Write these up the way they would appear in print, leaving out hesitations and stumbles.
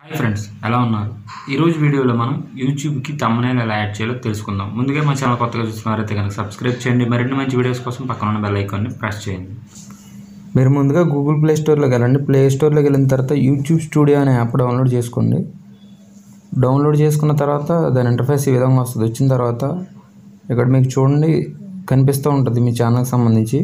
Hi friends, ఎలా ఉన్నారు? ఈరోజు వీడియోలో మనం యూట్యూబ్కి థంబ్నెయిల్ ఎలా యాడ్ చేయాలో తెలుసుకుందాం. ముందుగా మా ఛానల్ కొత్తగా చూస్తున్నారైతే కనుక సబ్స్క్రైబ్ చేయండి. మరిన్ని మంచి వీడియోస్ కోసం పక్కన ఉన్న బెల్ ఐకాన్ని ప్రెస్ చేయండి. మీరు ముందుగా గూగుల్ ప్లే స్టోర్లోకి వెళ్ళండి. ప్లే స్టోర్లోకి వెళ్ళిన తర్వాత యూట్యూబ్ స్టూడియో అనే యాప్ డౌన్లోడ్ చేసుకోండి. డౌన్లోడ్ చేసుకున్న తర్వాత దాని ఇంటర్ఫేస్ ఈ విధంగా వస్తుంది. వచ్చిన తర్వాత ఇక్కడ మీకు చూడండి కనిపిస్తూ ఉంటుంది మీ ఛానల్కి సంబంధించి.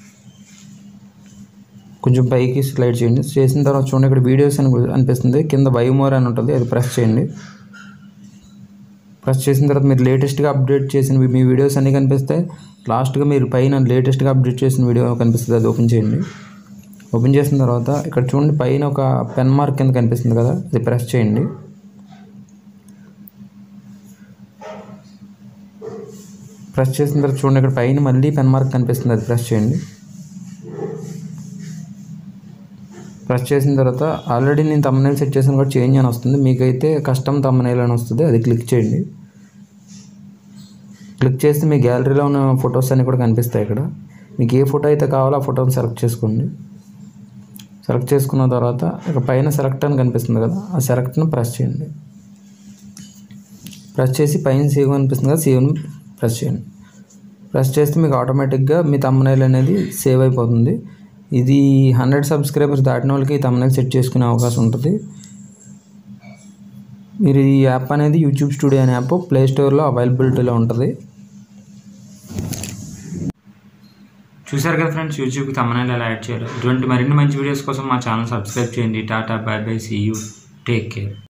కొంచెం పైకి స్లైడ్ చేయండి. చేసిన తర్వాత చూడండి ఇక్కడ వీడియోస్ అని అనిపిస్తుంది. కింద బై మోర్ అని ఉంటుంది, అది ప్రెస్ చేయండి. ప్రెస్ చేసిన తర్వాత మీరు లేటెస్ట్గా అప్డేట్ చేసిన మీ వీడియోస్ అన్నీ కనిపిస్తాయి. లాస్ట్గా మీరు పైన లేటెస్ట్గా అప్డేట్ చేసిన వీడియో కనిపిస్తుంది, అది ఓపెన్ చేయండి. ఓపెన్ చేసిన తర్వాత ఇక్కడ చూడండి పైన ఒక పెన్ మార్క్ కింద కనిపిస్తుంది కదా, అది ప్రెస్ చేయండి. ప్రెస్ చేసిన తర్వాత చూడండి ఇక్కడ పైన మళ్ళీ పెన్ మార్క్ కనిపిస్తుంది, అది ప్రెస్ చేయండి. ప్రెస్ చేసిన తర్వాత ఆల్రెడీ నేను థంబ్నెయిల్ సెట్ చేసిన కూడా చేంజ్ అని వస్తుంది. మీకైతే కస్టమ్ థంబ్నెయిల్ అని వస్తుంది, అది క్లిక్ చేయండి. క్లిక్ చేస్తే మీ గ్యాలరీలో ఉన్న ఫొటోస్ అన్నీ కూడా కనిపిస్తాయి. ఇక్కడ మీకు ఏ ఫోటో అయితే కావాలో ఆ ఫోటోని సెలెక్ట్ చేసుకోండి. సెలెక్ట్ చేసుకున్న తర్వాత ఇక్కడ పైన సెలెక్ట్ అని కనిపిస్తుంది కదా, ఆ సెలెక్ట్ని ప్రెస్ చేయండి. ప్రెస్ చేసి పైన సేవ్ కనిపిస్తుంది కదా, సేవ్ని ప్రెస్ చేయండి. ప్రెస్ చేస్తే మీకు ఆటోమేటిక్గా మీ థంబ్నెయిల్ అనేది సేవ్ అయిపోతుంది. ఇది 100 సబ్స్క్రైబర్స్ దాటిన వాళ్ళకి ఈ థంబ్నెయిల్ సెట్ చేసుకునే అవకాశం ఉంటుంది. మీరు ఈ యాప్ అనేది యూట్యూబ్ స్టూడియో అనే యాప్ ప్లే స్టోర్లో అవైలబిలిటీలో ఉంటుంది. చూసారు కదా ఫ్రెండ్స్, యూట్యూబ్కి థంబ్నెయిల్ ఎలా యాడ్ చేయాలో. ఇటువంటి మరిన్ని మంచి వీడియోస్ కోసం మా ఛానల్ సబ్స్క్రైబ్ చేయండి. Tata, bye bye, see you, take care.